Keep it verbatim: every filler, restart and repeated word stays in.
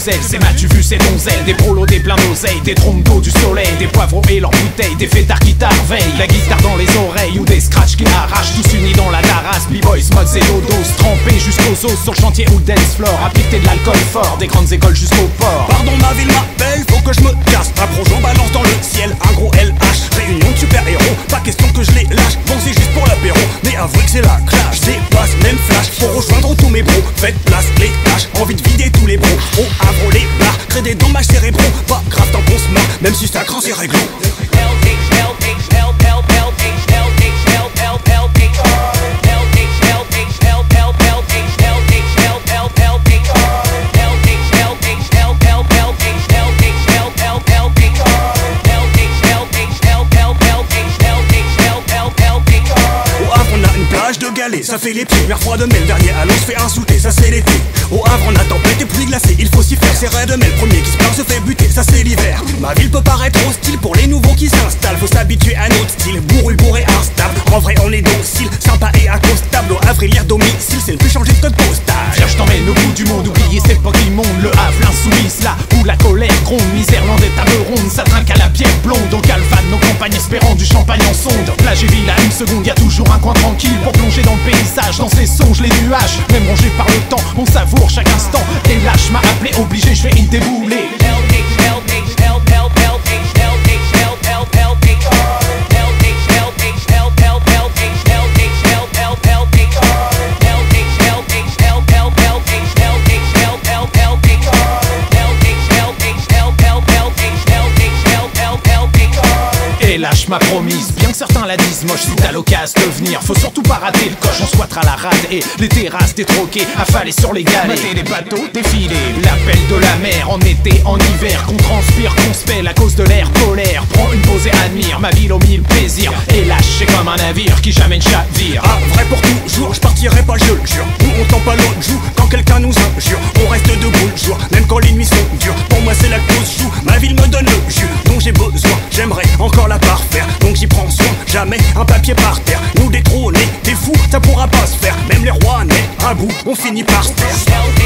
zèle. C'est m'as-tu vu ces donzelles, des prolos, des pleins d'oseilles, des trompes d'eau, du soleil, des poivrons et leurs bouteilles, des fêtards qui t'arveillent, la guitare dans les oreilles ou des scratchs qui arrachent, tous unis dans la darasse. B-boys, mods et dodos, trempés jusqu'aux os sur le chantier ou le dance floor, à piquer de l'alcool fort, des grandes écoles jusqu'au port. Pardon, ma ville m'appelle, faut que je me casse. Un projet balance dans le ciel, un gros L H. Réunion de super-héros, pas question que je les lâche. Bon, c'est juste pour l'apéro, mais avouez que c'est la clash. Dépasse, même flash, faut rejoindre tous mes bros. Faites place, les tâches, envie de vider tous les bros. Au Havre, les bars, crée des dommages cérébraux. Pas grave tant qu'on se marre, même si ça craint, c'est réglo. Ça fait les premières fois de mai, le dernier à l'eau se fait insulter, ça c'est l'été. Au Havre on a tempête et pluie glacée, il faut s'y faire. C'est raide mais le premier qui se plaint se fait buter, ça c'est l'hiver. Ma ville peut paraître hostile pour les nouveaux qui s'installent, faut s'habituer à notre style, bourru bourré instable. En vrai on est docile, sympa et accostable. Au Havre il y a domicile, c'est le plus changé de code postal. Viens je t'emmène au bout du monde, oubliez cette époque immonde. Le Havre l'insoumise, là où la colère gronde. Misère, des tables rondes, ça trinque à la bière blonde. Au Calvane, nos campagnes espérant du champagne en sonde. Plage et ville à une seconde, y a toujours un coin tranquille pour plonger dans le paysage, dans ses songes, les nuages, même rongés par le temps, on savoure chaque instant. Et lâche m'a appelé, obligé, je vais y débouler. Et lâche m'a promise, bien que certains la disent moche, si t'as l'occasion de venir, faut surtout pas rater le coche. On squattera la rade et les terrasses des troquets, affalés sur les galets, mater les bateaux défiler, l'appel de la mer en été, en hiver, qu'on transpire, qu'on se pèle à cause de l'air polaire. Prends une pause et admire ma ville aux mille plaisirs. Et lâche, c'est comme un navire qui jamais ne chavire. Ah, vrai pour toujours, je partirai pas, je le jure. Nous on tend pas l'autre joue, quand quelqu'un nous injure, on reste debout le jour, même quand les nuits sont dures. Pour moi c'est la cause joue, ma ville me donne le jus dont j'ai besoin, j'aimerais encore la parfaire, donc j'y prends soin, jamais un papier par terre. Nous détrôner, des fous, ça pourra pas se faire. Même les rois nés à bout, on finit par se taire.